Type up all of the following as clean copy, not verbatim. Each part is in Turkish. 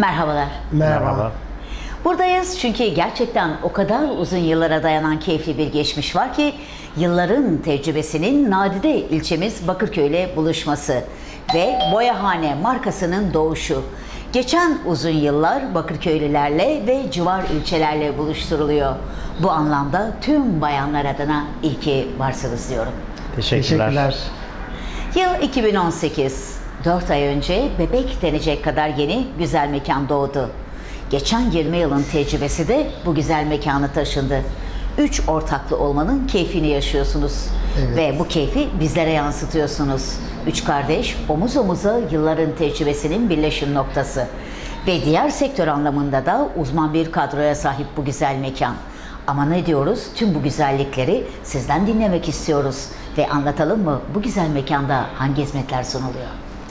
Merhabalar. Merhaba. Buradayız çünkü gerçekten o kadar uzun yıllara dayanan keyifli bir geçmiş var ki yılların tecrübesinin nadide ilçemiz Bakırköy'le buluşması ve Boyahane markasının doğuşu. Geçen uzun yıllar Bakırköylülerle ve civar ilçelerle buluşturuluyor. Bu anlamda tüm bayanlar adına iyi ki varsınız diyorum. Teşekkürler. Yıl 2018. 4 ay önce bebek denecek kadar yeni güzel mekan doğdu. Geçen 20 yılın tecrübesi de bu güzel mekana taşındı. 3 ortaklı olmanın keyfini yaşıyorsunuz. Evet. Ve bu keyfi bizlere yansıtıyorsunuz. 3 kardeş omuz omuza yılların tecrübesinin birleşim noktası. Ve diğer sektör anlamında da uzman bir kadroya sahip bu güzel mekan. Ama ne diyoruz? Tüm bu güzellikleri sizden dinlemek istiyoruz. Ve anlatalım mı bu güzel mekanda hangi hizmetler sunuluyor?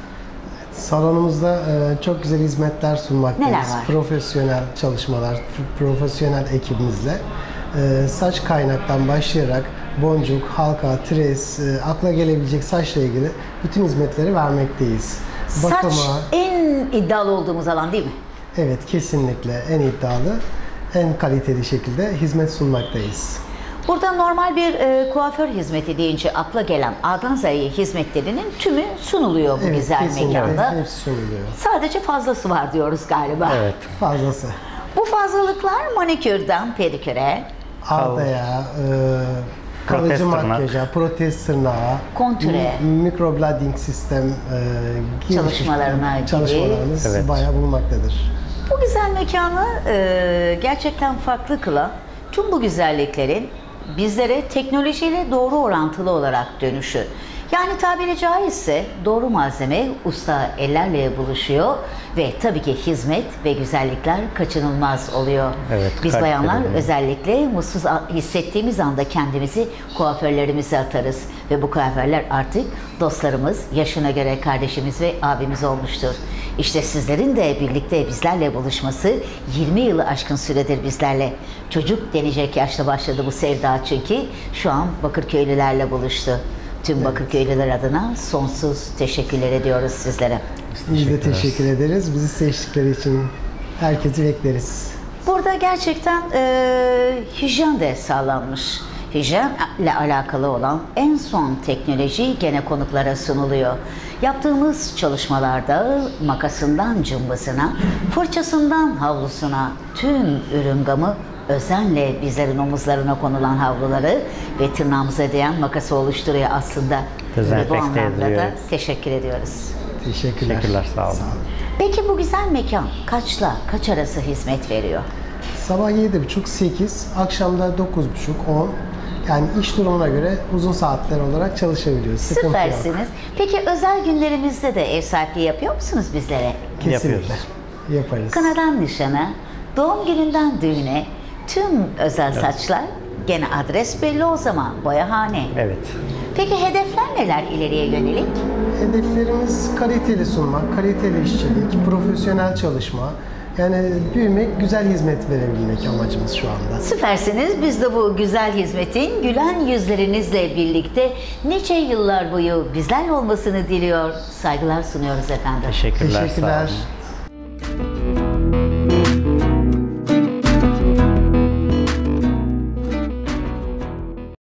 Salonumuzda çok güzel hizmetler sunmaktayız. Neler var? Profesyonel çalışmalar, profesyonel ekibimizle saç kaynaktan başlayarak boncuk, halka, tres, akla gelebilecek saçla ilgili bütün hizmetleri vermekteyiz. Saç en iddialı olduğumuz alan değil mi? Evet, kesinlikle en iddialı, en kaliteli şekilde hizmet sunmaktayız. Burada normal bir kuaför hizmeti deyince akla gelen A'dan Z'ye hizmetlerinin tümü sunuluyor bu güzel kesinlikle. mekanda. Hepsi sunuluyor. Sadece fazlası var diyoruz galiba. Evet. Fazlası. Bu fazlalıklar manikürden pediküre, Ağdaya, kalıcı Protez tırnak. makyaja, protez tırnağa, Kontüre. mikroblading sistem gibi çalışmalarımız Evet. bayağı bulunmaktadır. bu güzel mekanı gerçekten farklı kılan tüm bu güzelliklerin bizlere teknolojiyle doğru orantılı olarak dönüşü. Yani tabiri caizse doğru malzeme usta ellerle buluşuyor ve tabii ki hizmet ve güzellikler kaçınılmaz oluyor. Evet, Biz kalp bayanlar verelim. özellikle mutsuz hissettiğimiz anda kendimizi kuaförlerimize atarız ve bu kuaförler artık dostlarımız, yaşına göre kardeşimiz ve abimiz olmuştur. İşte sizlerin de birlikte bizlerle buluşması 20 yılı aşkın süredir bizlerle. Çocuk denecek yaşta başladı bu sevda çünkü şu an Bakırköylülerle buluştu. Tüm Bakırköylüler adına sonsuz teşekkürler ediyoruz sizlere. Biz de teşekkür ederiz. Bizi seçtikleri için herkesi bekleriz. Burada gerçekten hijyen de sağlanmış. Hijyenle alakalı olan en son teknoloji gene konuklara sunuluyor. Yaptığımız çalışmalarda makasından cımbızına, fırçasından havlusuna tüm ürün gamı özenle bizlerin omuzlarına konulan havluları ve tırnağımıza değen makası oluşturuyor aslında. Ve bu Dezenfekte anlamda ediyor. da teşekkür ediyoruz. Teşekkürler, sağ olun. Peki bu güzel mekan kaçla kaç arası hizmet veriyor? Sabah 7.30-8, akşamda 9.30-10. Yani iş durumuna göre uzun saatler olarak çalışabiliyoruz. Sıkıntı yok. Süpersiniz. Peki özel günlerimizde de ev sahipliği yapıyor musunuz bizlere? Kesinlikle. Yapıyoruz. Yaparız. Kınadan nişana, doğum gününden düğüne tüm özel saçlar gene adres belli o zaman Boyahane. Evet. Peki hedefler neler ileriye yönelik? Hedeflerimiz kaliteli sunmak, kaliteli işçilik, profesyonel çalışma. Yani büyümek, güzel hizmet verebilmek amacımız şu anda. Süpersiniz. Biz de bu güzel hizmetin gülen yüzlerinizle birlikte nice yıllar boyu bizlerle olmasını diliyor. Saygılar sunuyoruz efendim. Teşekkürler, sağ Teşekkürler. olun.